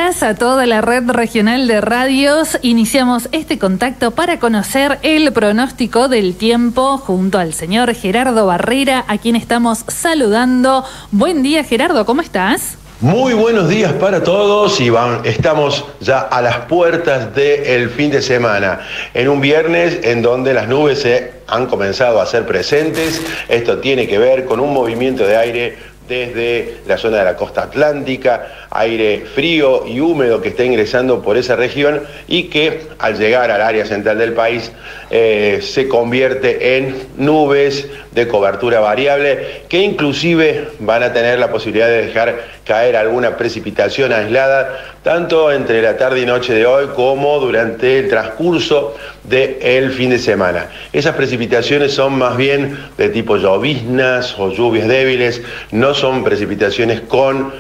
días a toda la red regional de radios. Iniciamos este contacto para conocer el pronóstico del tiempo junto al señor Gerardo Barrera, a quien estamos saludando. Buen día, Gerardo, ¿cómo estás? Muy buenos días para todos, Iván. Estamos ya a las puertas del fin de semana, en un viernes en donde las nubes se han comenzado a hacer presentes. Esto tiene que ver con un movimiento de aire desde la zona de la costa atlántica, aire frío y húmedo que está ingresando por esa región y que al llegar al área central del país se convierte en nubes de cobertura variable que inclusive van a tener la posibilidad de dejar caer alguna precipitación aislada tanto entre la tarde y noche de hoy como durante el transcurso del fin de semana. Esas precipitaciones son más bien de tipo lloviznas o lluvias débiles, no son precipitaciones con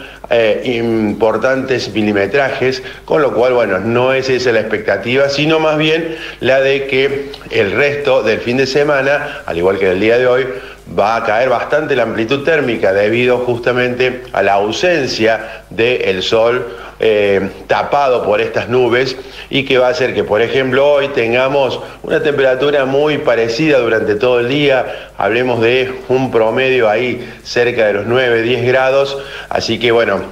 importantes milimetrajes, con lo cual, bueno, no es esa la expectativa, sino más bien la de que el resto del fin de semana, al igual que del día de hoy, va a caer bastante la amplitud térmica debido justamente a la ausencia del sol tapado por estas nubes y que va a hacer que, por ejemplo, hoy tengamos una temperatura muy parecida durante todo el día, hablemos de un promedio ahí cerca de los 9-10 grados, así que bueno,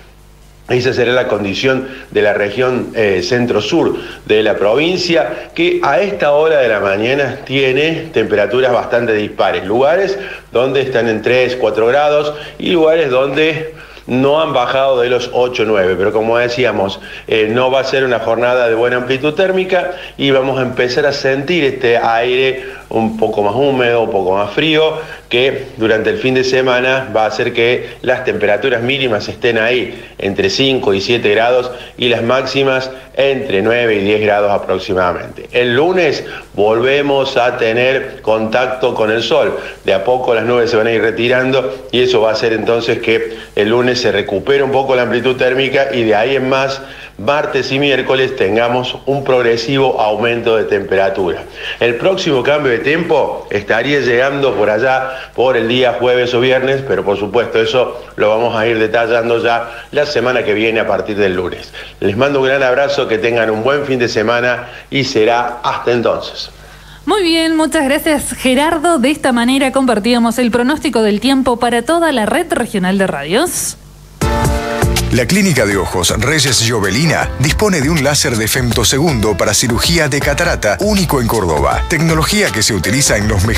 esa será la condición de la región centro-sur de la provincia, que a esta hora de la mañana tiene temperaturas bastante dispares. Lugares donde están en 3-4 grados y lugares donde no han bajado de los 8-9, pero como decíamos, no va a ser una jornada de buena amplitud térmica y vamos a empezar a sentir este aire un poco más húmedo, un poco más frío, que durante el fin de semana va a hacer que las temperaturas mínimas estén ahí entre 5 y 7 grados y las máximas entre 9 y 10 grados aproximadamente. El lunes volvemos a tener contacto con el sol. De a poco las nubes se van a ir retirando y eso va a hacer entonces que el lunes se recupere un poco la amplitud térmica y de ahí en más, martes y miércoles tengamos un progresivo aumento de temperatura. El próximo cambio de tiempo estaría llegando por allá por el día jueves o viernes, pero por supuesto eso lo vamos a ir detallando ya la semana que viene a partir del lunes. Les mando un gran abrazo, que tengan un buen fin de semana y será hasta entonces. Muy bien, muchas gracias, Gerardo. De esta manera compartíamos el pronóstico del tiempo para toda la red regional de radios. La Clínica de Ojos Reyes Jovelina dispone de un láser de femtosegundo para cirugía de catarata único en Córdoba. Tecnología que se utiliza en los mejores